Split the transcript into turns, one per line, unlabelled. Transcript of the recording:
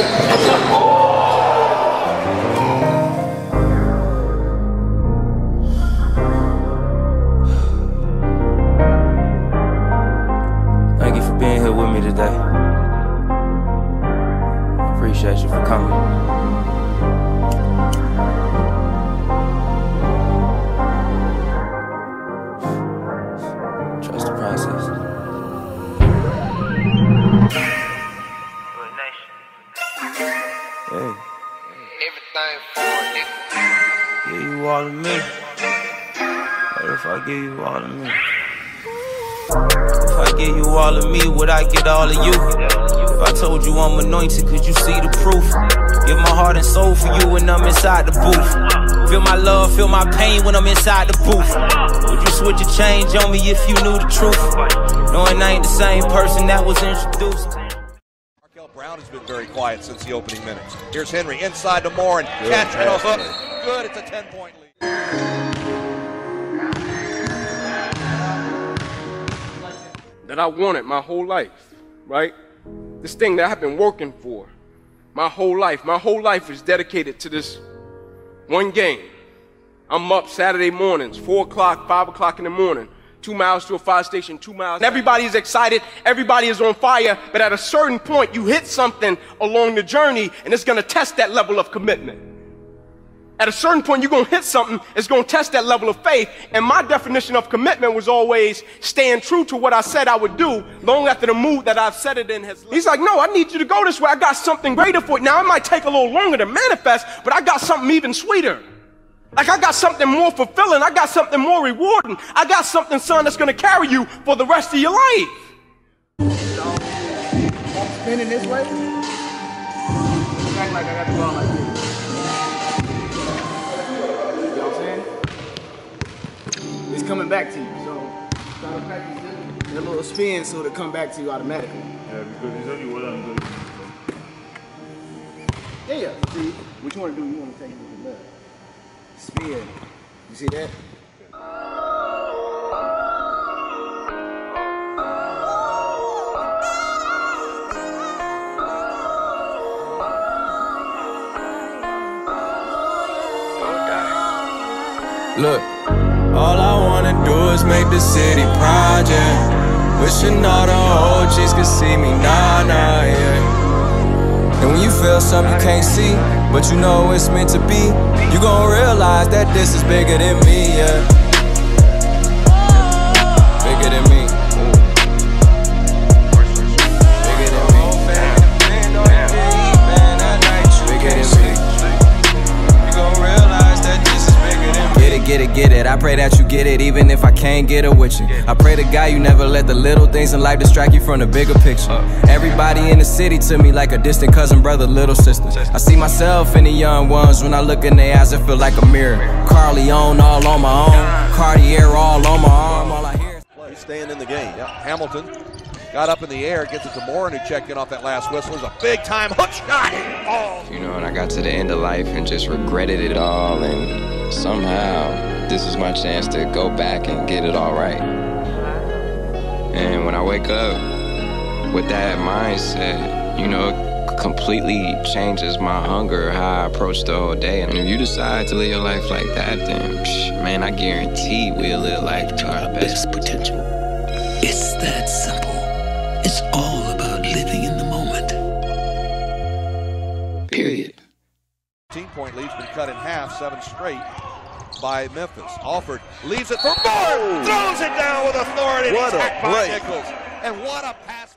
Thank you for being here with me today. I appreciate you for coming. Trust the process. Hey.
Everything for a nigga.
Give you all of me. What if I give you all of me? If I give you all of me, would I get all of you? If I told you I'm anointed, could you see the proof? Give my heart and soul for you when I'm inside the booth. Feel my love, feel my pain when I'm inside the booth. Would you switch a change on me if you knew the truth? Knowing I ain't the same person that was introduced.
Markel Brown has been very quiet since the opening minutes. Here's Henry inside to Moore and catch and a hook. Good, it's a 10-point lead.
That I wanted my whole life, right? This thing that I've been working for my whole life is dedicated to this one game. I'm up Saturday mornings, 4 o'clock, 5 o'clock in the morning, 2 miles to a fire station, 2 miles. And everybody is excited, everybody is on fire, but at a certain point you hit something along the journey and it's gonna test that level of commitment. At a certain point, you're going to hit something, it's going to test that level of faith. And my definition of commitment was always staying true to what I said I would do long after the mood that I've set it in has left. He's like, no, I need you to go this way. I got something greater for you. Now, it might take a little longer to manifest, but I got something even sweeter. Like, I got something more fulfilling. I got something more rewarding. I got something, son, that's going to carry you for the rest of your life.
Spinning this way? Act like I got the ball like this. It's coming back to you, so try to practice that little spin so it'll come back to you automatically.
Yeah, because it's only what I'm doing.
Yeah. See, what you want to do, you want to take it with the left. Spin. You see that?
Look, all I wanna do is make the city proud, yeah. Wishing all the OGs could see me, nah, yeah. And when you feel something you can't see, but you know it's meant to be, you gon' realize that this is bigger than me, yeah. Bigger than me. Bigger than me. Bigger than me. You gon' realize that this is bigger than me. Get it, I pray that you get it, even if I can't get it with you. I pray to God you never let the little things in life distract you from the bigger picture. Everybody in the city to me like a distant cousin, brother, little sister. I see myself in the young ones, when I look in their eyes it feel like a mirror. Carleone all on my own, Cartier all on my arm, all I hear is
He's staying in the game. Yep. Hamilton got up in the air, gets it to Morin, who checked in off that last whistle. It was a big-time hook shot. Oh.
You know, and I got to the end of life and just regretted it all, and somehow this is my chance to go back and get it all right. And when I wake up with that mindset, you know, it completely changes my hunger, how I approach the whole day. And if you decide to live your life like that, then, man, I guarantee we'll live life to our best potential.
It's that simple. It's all about living in the moment. Period.
15-point lead's been cut in half, 7 straight by Memphis. Alford leaves it for Moore, throws it down with authority.
What a
Attacked by
play.
Nichols. And what a pass.